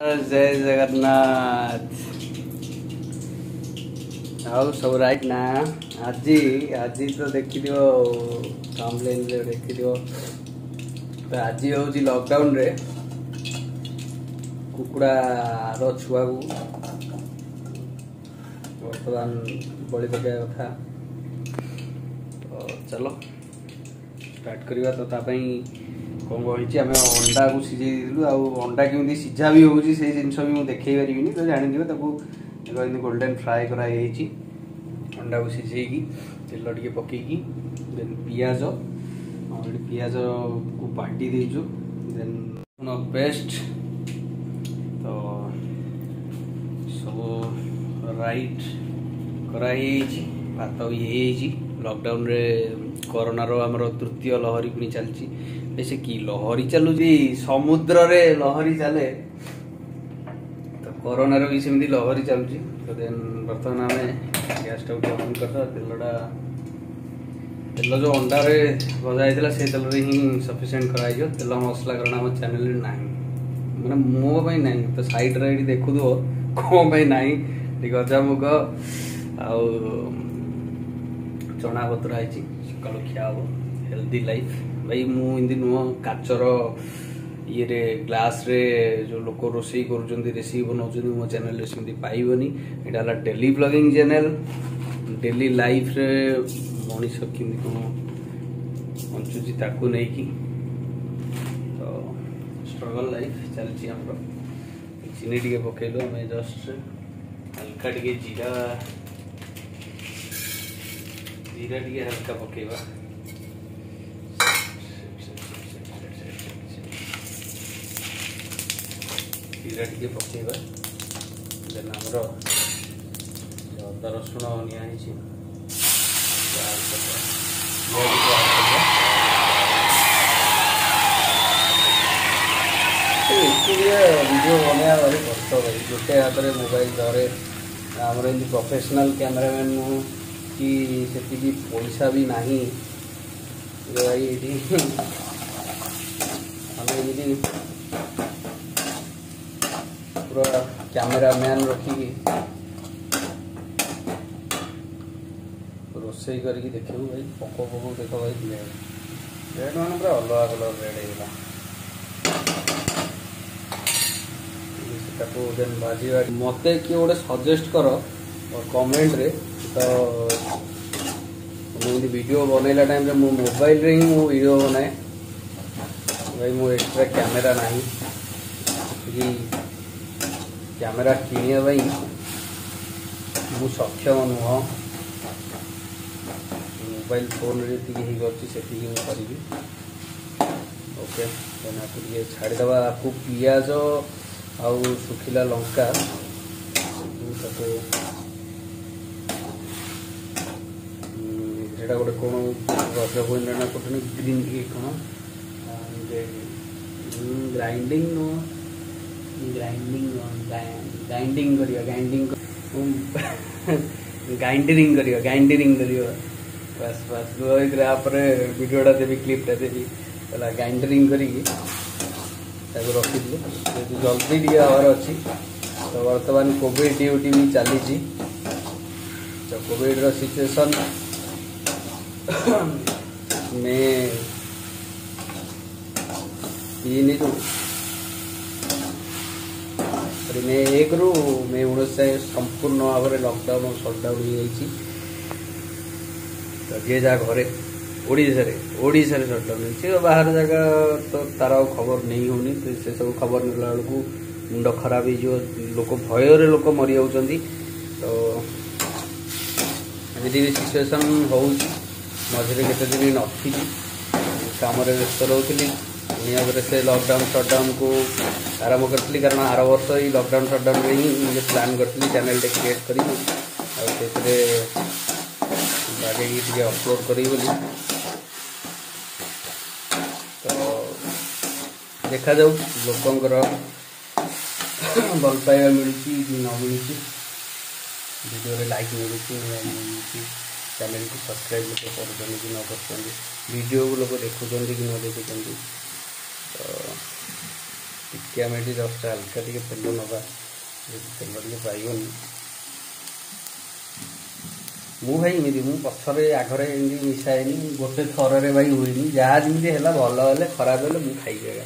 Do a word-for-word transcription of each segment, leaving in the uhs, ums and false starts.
जय जगन्नाथ। ଆଉ ସବୁ ରାଇଟ୍ ନା ଆଜି ଆଜି ତ ଦେଖିଥିବ କମ୍ପ୍ଲେନ୍ରେ ଦେଖିଥିବ ତ ଆଜି ହେଉଛି ଲକଡାଉନରେ କୁକୁଡ଼ାର ଛୁଆକୁ ବର୍ତ୍ତମାନ ବଳି ପକାଇବା କଥା। ତ ଚାଲ ଷ୍ଟାର୍ଟ କରିବା। ତ ତା ପାଇଁ କ'ଣ କହିଛି ଆମେ ଅଣ୍ଡାକୁ ସିଝେଇ ଦେଇଥିଲୁ। ଆଉ ଅଣ୍ଡା କେମିତି ସିଝା ବି ହେଉଛି ସେଇ ଜିନିଷ ବି ମୁଁ ଦେଖେଇ ପାରିବିନି, ତ ଜାଣିଥିବେ ତାକୁ ଏମିତି ଗୋଲ୍ଡେନ୍ ଫ୍ରାଏ କରାଯାଇଛି। ଅଣ୍ଡାକୁ ସିଝେଇକି ତେଲ ଟିକେ ପକେଇକି ଦେନ୍ ପିଆଜ ଏଠି ପିଆଜକୁ ବାଟି ଦେଇଛୁ, ଦେନ୍ ପେଷ୍ଟ ତ ସବୁ ରାଇଟ୍ କରାହେଇଯାଇଛି। ଭାତ ବି ହେଇଯାଇଛି। ଲକଡାଉନରେ କରୋନାର ଆମର ତୃତୀୟ ଲହରୀ ପୁଣି ଚାଲିଛି। ବେଶୀ କି ଲହରୀ ଚାଲୁଛି, ସମୁଦ୍ରରେ ଲହରୀ ଚାଲେ ତ କରୋନାର ବି ସେମିତି ଲହରୀ ଚାଲୁଛି। ତ ଦେନ୍ ବର୍ତ୍ତମାନ ଆମେ ଗ୍ୟାସଟାକୁ ଟିକେ ଅନ୍ କରିଦେବା। ତେଲଟା ତେଲ ଯେଉଁ ଅଣ୍ଡାରେ ଭଜା ହେଇଥିଲା ସେ ତେଲରେ ହିଁ ସଫିସିଏଣ୍ଟ କରାହେଇଯିବ। ତେଲ ମସଲା କାରଣ ଆମ ଚ୍ୟାନେଲରେ ନାହିଁ, ମାନେ ମୋ ପାଇଁ ନାହିଁ, ତ ସାଇଡ଼ରେ ଏଠି ଦେଖୁଥିବ କ'ଣ ପାଇଁ ନାହିଁ। ଟିକେ ଗଜାମୁଗ ଆଉ ଚଣା ପତ୍ର ହେଇଛି, ସକାଳୁ ଖିଆ ହବ। ହେଲ୍ଦି ଲାଇଫ୍ ଭାଇ। ମୁଁ ଏମିତି ନୁହଁ କାଚର ଇଏରେ ଗ୍ଲାସରେ ଯେଉଁ ଲୋକ ରୋଷେଇ କରୁଛନ୍ତି, ରେସିପି ବନାଉଛନ୍ତି, ମୋ ଚ୍ୟାନେଲରେ ସେମିତି ପାଇବନି। ଏଇଟା ହେଲା ଡେଲି ବ୍ଲଗିଂ ଚ୍ୟାନେଲ। ଡେଲି ଲାଇଫରେ ମଣିଷ କେମିତି କ'ଣ ବଞ୍ଚୁଛି ତାକୁ ନେଇକି, ତ ଷ୍ଟ୍ରଗଲ୍ ଲାଇଫ୍ ଚାଲିଛି ଆମର। ଚିନି ଟିକେ ପକେଇଲୁ ଆମେ, ଜଷ୍ଟ ହାଲକା ଟିକେ ଜିରା ଜିରା ଟିକେ ହାଲକା ପକେଇବା। ଜିରା ଟିକେ ପକେଇବା। ଦେନ୍ ଆମର ଅଦା ରସୁଣ ନିଆ ହେଇଛି ଏକୁଟିଆ ଭିଡ଼ିଓ ବନେଇବା ଭାରି କଷ୍ଟ ଭାଇ। ଗୋଟେ ହାତରେ ମୋବାଇଲ ଧରେ। ଆମର ଏମିତି ପ୍ରଫେସନାଲ କ୍ୟାମେରାମ୍ୟାନ୍ ନୁହଁ କି ସେତିକି ପଇସା ବି ନାହିଁ ଭାଇ। ଏଇଠି ଆମେ ଏମିତି ପୁରା କ୍ୟାମେରାମ୍ୟାନ୍ ରଖିକି ରୋଷେଇ କରିକି ଦେଖିବୁ ଭାଇ। ପୋକ ପୋକ ଦେଖ ଭାଇ, ରେଟ୍ ମାନେ ପୁରା ଅଲଗା କଲର ରେଟ୍ ହେଇଗଲା। ତାକୁ ଦେନ୍ ଭାଜିବା। ମୋତେ କିଏ ଗୋଟେ ସଜେଷ୍ଟ କର କମେଣ୍ଟରେ। ତ ମୁଁ ଏମିତି ଭିଡ଼ିଓ ବନେଇଲା ଟାଇମ୍ରେ ମୋ ମୋବାଇଲରେ ହିଁ ମୁଁ ଭିଡ଼ିଓ ବନାଏ ଭାଇ। ମୋ ଏକ୍ସଟ୍ରା କ୍ୟାମେରା ନାହିଁ, ସେତିକି କ୍ୟାମେରା କିଣିବା ପାଇଁ ମୁଁ ସକ୍ଷମ ନୁହଁ। ମୋବାଇଲ ଫୋନ୍ରେ ଯେତିକି ହେଇପାରୁଛି ସେତିକି ମୁଁ କରିବି। ଓକେ, ଦେନ୍ ଆକୁ ଟିକେ ଛାଡ଼ିଦେବା। ଆକୁ ପିଆଜ ଆଉ ଶୁଖିଲା ଲଙ୍କା ତାକୁ ସେଇଟା ଗୋଟେ କ'ଣ ରଜ ପଇଁଟା ନା କରୁଛନ୍ତି ଗ୍ରୀନ୍ ଇଏ କ'ଣ ଗ୍ରାଇଣ୍ଡିଙ୍ଗ ନୁହଁ ଗ୍ରାଇଣ୍ଡିଙ୍ଗ ଗ୍ରାଇଣ୍ଡିଙ୍ଗ କରିବା ଗ୍ରାଇଣ୍ଡିଙ୍ଗ ଗ୍ରାଇଣ୍ଡରିଙ୍ଗ କରିବା ଗ୍ରାଇଣ୍ଡରିଙ୍ଗ କରିବା ବାସ୍ ବାସ୍। ତାପରେ ଭିଡ଼ିଓଟା ଦେବି, କ୍ଲିପ୍ଟା ଦେବି ହେଲା। ଗ୍ରାଇଣ୍ଡରିଙ୍ଗ କରିକି ତାକୁ ରଖିଥିଲୁ। ଯେହେତୁ ଜଲ୍ଦି ଟିକେ ହେବାର ଅଛି, ତ ବର୍ତ୍ତମାନ କୋଭିଡ଼ ଡ୍ୟୁଟି ବି ଚାଲିଛି। ତ କୋଭିଡ଼ର ସିଚୁଏସନ୍ ମେ ତିନିରୁ ମେ ଏକରୁ ମେ ଉଣେଇଶ ଯାଏଁ ସମ୍ପୂର୍ଣ୍ଣ ଭାବରେ ଲକଡାଉନ୍ ସଟ୍ଡାଉନ୍ ହେଇଯାଇଛି। ତ ଯିଏ ଯାହା ଘରେ ଓଡ଼ିଶାରେ ଓଡ଼ିଶାରେ ସଟ୍ଡାଉନ୍ ହେଇଛି। ବାହାର ଜାଗା ତ ତାର ଆଉ ଖବର ନେଇ ହେଉନି। ତ ସେସବୁ ଖବର ନେଲା ବେଳକୁ ମୁଣ୍ଡ ଖରାପ ହେଇଯିବ। ଲୋକ ଭୟରେ ଲୋକ ମରିଯାଉଛନ୍ତି। ତ ଏମିତି ବି ସିଚୁଏସନ୍ ହେଉଛି। ମଝିରେ କେତେ ଦିନ ନଥିଲି, କାମରେ ବ୍ୟସ୍ତ ରହୁଥିଲି। ପୁଣି ଆଗରେ ସେ ଲକଡାଉନ୍ ସଟ୍ଡାଉନ୍କୁ ଆରମ୍ଭ କରିଥିଲି, କାରଣ ଆର ବର୍ଷ ଏଇ ଲକଡାଉନ୍ ସଟ୍ଡାଉନ୍ରେ ହିଁ ନିଜେ ପ୍ଲାନ୍ କରିଥିଲି ଚ୍ୟାନେଲ୍ଟେ କ୍ରିଏଟ୍ କରିବି ଆଉ ସେଥିରେ ବାଗେଇକି ଟିକେ ଅପଲୋଡ଼ କରିବି ବୋଲି। ତ ଦେଖାଯାଉ ଲୋକଙ୍କର ଭଲ ପାଇବା ମିଳୁଛି କି ନ ମିଳୁଛି, ଭିଡ଼ିଓରେ ଲାଇକ୍ ମିଳୁଛି ନ ମିଳୁଛି, ଚ୍ୟାନେଲକୁ ସବସ୍କ୍ରାଇବ୍ ଲୋକ କରୁଛନ୍ତି କି ନ କରୁଛନ୍ତି, ଭିଡ଼ିଓକୁ ଲୋକ ଦେଖୁଛନ୍ତି କି ନ ଦେଖୁଛନ୍ତି। ତ टिके आम ये जस्ट हल्का टे तेल नवा तेल टे पाइबनी मु भाई इमती मु पछरे आगरे एमती मिसाएनी गोटे थर भाई हुए जहाँ जमी है भल हेल्ले खराब हेल्ले मुझे खाई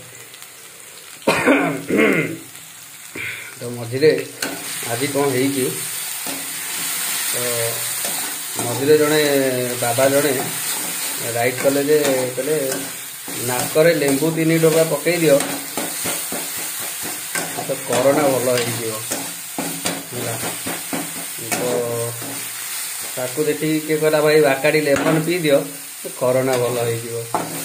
तो मझे आज कौन है तो मझे जड़े बाबा जड़े राइट कले जे कहले नाकरे लेंबू तीन डोबा पकई दियो तो कोरोना भल हो तो ताकू देखी किए कहला भाई बाकाड़ी लेमन पी दियो तो कोरोना भल हो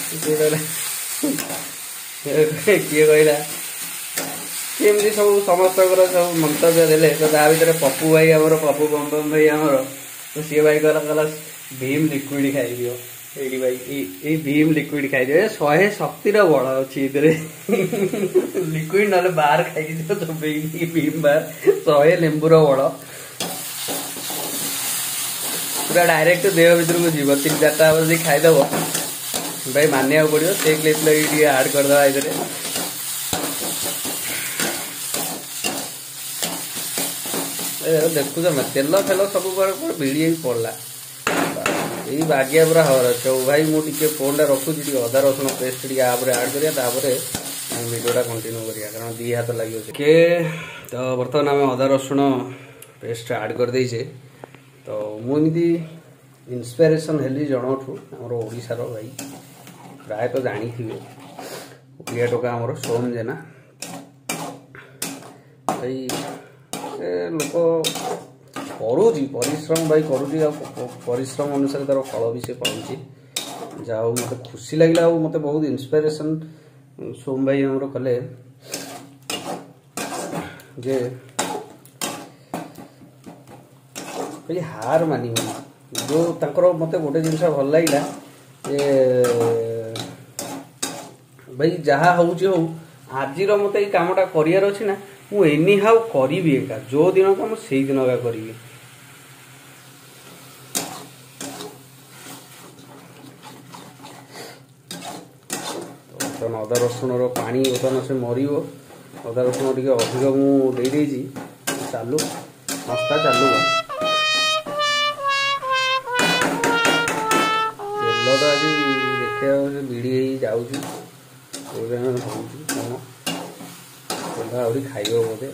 किए कहला केमती सब समस्त सब मंतव्य देले तो ता भर पप्पू भाई आमर पप्पू बम भाई आमर तो सी भाई कहला कहला भीम लिक्विड खाई दियो एडी भाई ए भीम लिक्विड खाई दियो शहे शक्तिर बड़ अच्छी लिक्विड ना बाहर खाई दियो तो भीम बार शहे लेंबूर बड़ पूरा डायरेक्ट देह भर को जीव तीन चार्टा बजे खाईदेव भाई मानिया पड़ो से क्लिप लगे आड करदे इधर देखुच ना तेल फेल सब भिड़ी पड़ला यही बागिया पूरा हवर अच्छे भाई मुझे फोन टा रखुची अदा रसुण पेस्ट आप आड करा भिडियोटा कंटिन्यू करा कारण दी हाथ लगे के तो बर्तमान आम अदा रसुण पेस्ट आड कर देचे तो मुझे इन्स्पिरेसन हेली जनठू आमर ओडिशार भाई प्राय तो जानी थे ओडिया टोका आमर सोम जेना भाई से लोक करुँच परिश्रम भाई करुँच परिश्रम अनुसार तार फल भी से पाँच जा मत खुशी लगे मत बहुत इन्स्पिरेसन सोम भाई आमर कले जे भाई हार मानी जो तंकर मत गोटे जिनस भल लगे भाई जहाँ हूँ हो आज मत ये कमटा करार अच्छी ना मु एनी हाउ करी एका जो दिन का मुझे दिन का करी बर्तमान अदा रसुण पानी बर्तमान से मर अदा रसुण टे अधिक मुझे चालू संस्था चालू तेल तो आज देखा बिड़ी जाऊँ कौन आहरी खाइब बोधे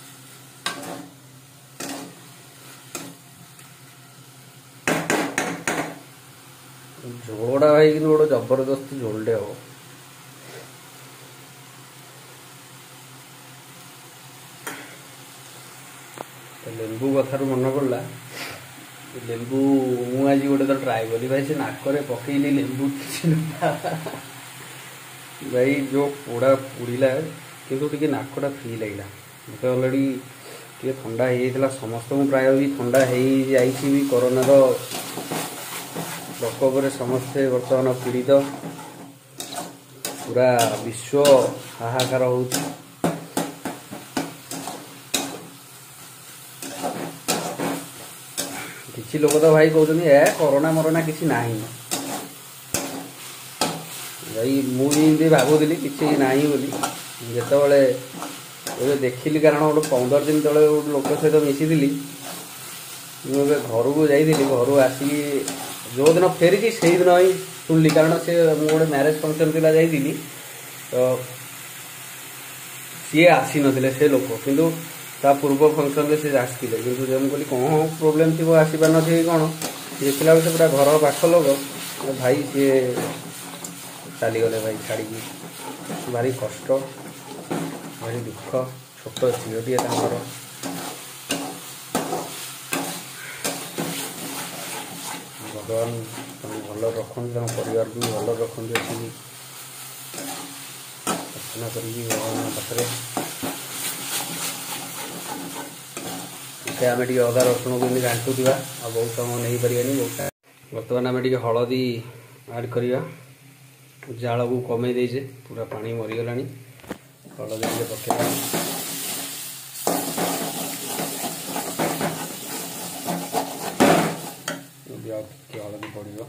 झोलटा भाई कि गोटे जबरदस्त झोलटे हम लेंबू कथार मन पड़ा लेंबू मुझे गोटे तो ट्राए करी भाई से नाकरे पकईली लेंबू भाई जो पोड़ा पोड़ा किंतु टी नाकटा फ्री लगे मत अलरेडी टे थंडा हो समस्त प्राय भी थंडा हो भी कोरोनार प्रकोप समस्ते बर्तमान पीड़ित पूरा विश्व हाहाकार हो किसी लोग तो भाई कहते ए कोरोना मरोना किसी ना भाई मुझे भावुली किसी ना बोली जिते ये देखिली कारण गोटे पंदर दिन तले गोटे लोक सहित मिसी मुझे घर को जाइली घर आसिक जो दिन फेरी से दिन ही शुणिली कारण से गोटे मैरेज फंक्शन थी जाइली तो सी आसी नथिले से लोक किंतु ता पूर्व फंक्शन से आसते कि जब कहली कौन प्रोब्लेम थी आसपार नी कौन देखला से पूरा घर पाख लोग भाई सी चलीगले भाई छाड़ी भारी कष्ट भारी दुख छोट झीटे भगवान भल रखुन परिवार भी भल रखुन अच्छी प्रार्थना करी भगवान पाखे आम टे अदा रसुण को घाटुवा आ बहुत समय नहीं पारे बहुत बर्तमान आम टे हलदी आड करवा जाल को कमे देचे पूरा पानी मरीगला हलदी पकड़ा हलदी पड़ो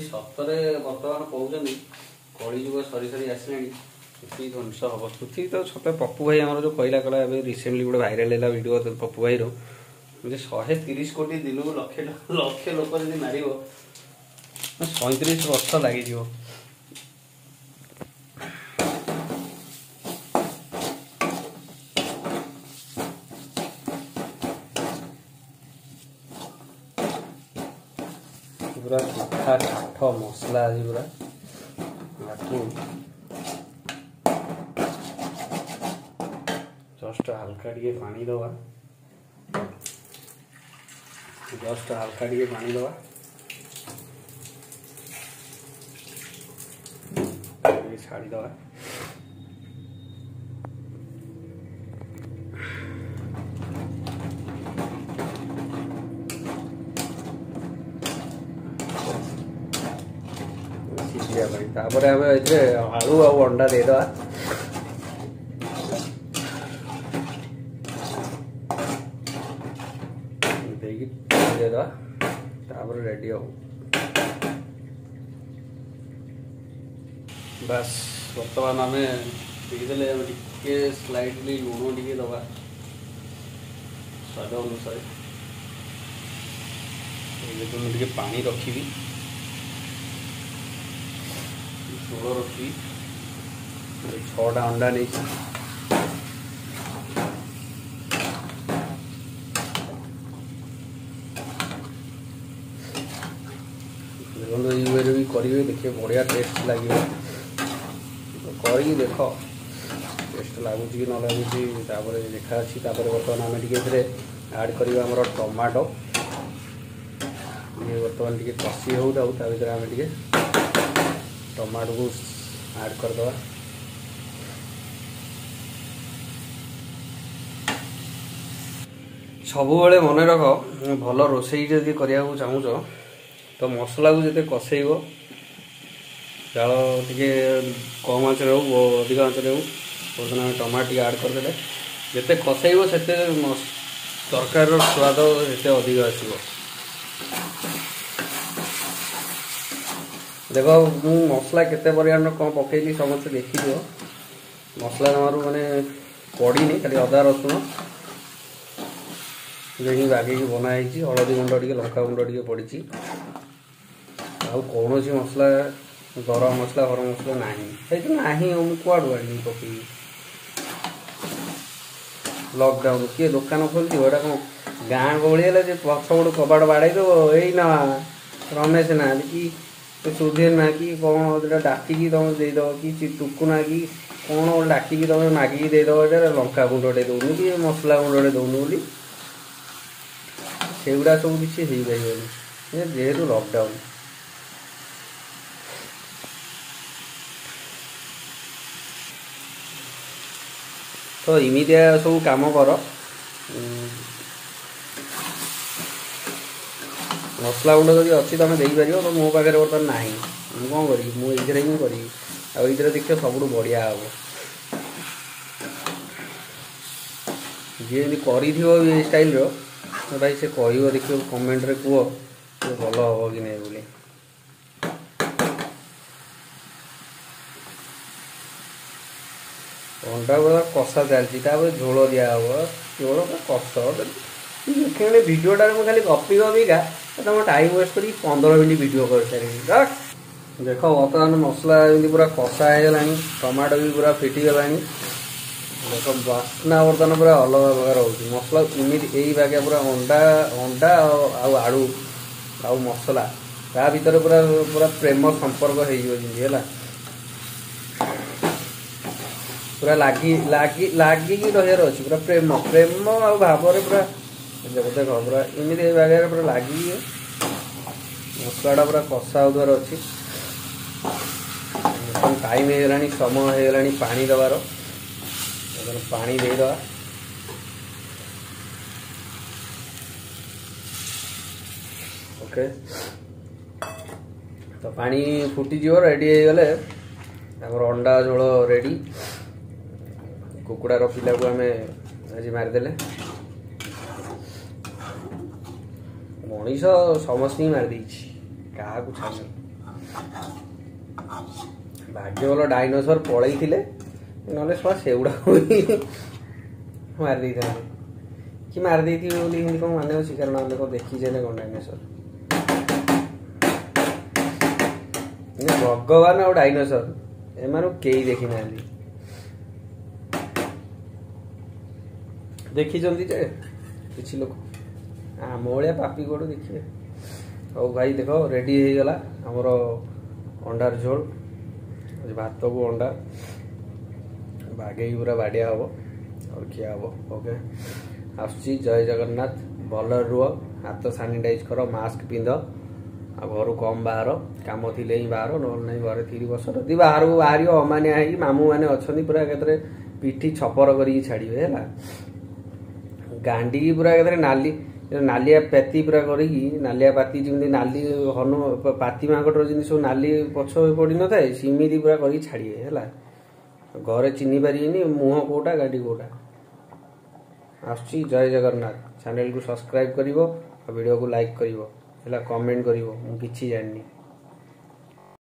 सतरे बर्तमान कहते कलिजुग सरी सरी आसला पृथ्वी ध्वंस हम पृथ्वी तो सत पप्पू भाई आम जो कहला कला रिसेंटली गोटे भाइराल है वीडियो पप्पू भाई शहे तीस कोटी दिन को लक्षे लक्षे लोक जब मार सैंतीस वर्ष लगे पूरा सुखा काठ मसला आज पूरा जस्ट हल्का टे पानी दवा जस्ट हल्का टे पानी दवा छाड़ी दवा आलू आ अंडा देदवा देदवा रेडी हो बस बर्तमान आम टे स्लाइडली लुण टे दवा स्वाद अनुसार मुझे पानी रखी झोल रखी छटा अंडा नहीं देखो ये भी करेंगे देखिए बढ़िया टेस्ट लगे कर देख टेस्ट लगुच कि न लगुच देखा बर्तमान आम टे आड कर टमाटो ये बर्तमान टे कषि हो भर आम टे टमाटो को ऐड कर दवा सब बेले मन रख भल रोसई जदि करने को चाहूच तो मसला को जिते कषेब चाल टे कम आँच हो अधिक आँच हो बर्तमान टमाटो ऐड करदे जिते कषेब से तरकार स्वाद से अधिक आसो देख मु मसला केते परिमाण कौन पकईली समस्त देखी दियो मसला जमारू माने पड़ी नहीं खाली अदा रसुण जो बागे बनाई हलदी गुंड टे लंका गुंड टे पड़ी कौन सी मसला गरम मसला गरम मसला ना ना कुआड़ू आड़ी पकई लकडाउन किए दुकान खोलती एटा कौन गाँ गहली है पछ गोटे कबाट बाड़े दब यही ना रमेश ना कि सुधीर ना कि कौन डाकिकी तुम देदेव कि टुकुना कि कौन गोटे डाकिकी तुम मागिकी देदेव ये लंका गुंडे दौनु कि मसला गुंडे दौनु बोली से गुड़ा सब किसी हो पार जेहेतु लकडाउन तो इमितिया सब काम कर मसला गुंड जब अच्छी तुम देपर तो मो पाखे बर्तमान ना मुझे कौन करी मुझे हिं करी आईर देखिए सब बढ़िया हम जी कर स्टाइल भाई से कह देखिए कमेंट रे कह भल हम कि नहीं बोली अंडा बड़ा कषा चलती झोल दिहब झोल कष देखिए भिडटा मुझे खाली गपी गपीका तुम टाइम वेस्ट कर पंद्रह मिनट वीडियो कर सारी देख बर्तमान मसला पूरा कषा होगा टमाटो भी पूरा फिटिगला देख बास्ना बर्तमान पूरा अलग प्रकार हो मसला इमित यही बागे पूरा अंडा अंडा आलू आ मसला ता भीतर पूरा पूरा प्रेम संपर्क है पूरा लगी लगी लगिकी रहार अच्छी पूरा प्रेम प्रेम आ भाव पूरा देख देख पूरा इमित बागे पूरा लगी मसलाटा पूरा कषा होदार अच्छी टाइम होगा समय होगा पानी दबार पानी देदवा ओके तो पानी फुटी जीव रेडी हो गले अंडा झोल रेडी कुकुड़ार पिला को आम आज मारिदेले मनीष समस्त ही मारिदे क्या छाड़ भाग्य भल डाइनोसर पलई ना सेगुड़ा मारिदे कि मारिदे हिंदी कौन मान अच्छी कारण आम कौन देखी कौन डाइनोसर भगवान और डाइनोसर एम कई देखी ना देखी किसी लोग आम भाया पापी गोड़ देखिए। हौ भाई देख रेडी हो गला आमर अंडार झोल भात को अंडा बागे पूरा बाड़िया हम और खिया हम। ओके आसुची जय जगन्नाथ भल रुह हाथ सानिटाइज कर मास्क पिंध आ घर कम बाहर कम थी ही बाहर ना घरे थी बस जदि बाहर को बाहर अमानिया है मामू मैंने अच्छा पूरा के पिठी छपर कर छाड़े है गांडी पूरा के नाली नालिया पाती पूरा करी नालिया पाती जमी नाली हनु पाती मांकटर जमी सब नाली पछ पड़ न था सीमिति पूरा कर छाड़े है घरे चिन्ह पारे मुह कोटा गाड़ी कोटा। आसुची जय जगन्नाथ चैनल को सब्सक्राइब करिवो वीडियो को लाइक करिवो कमेंट करिवो मु किछि जाननी।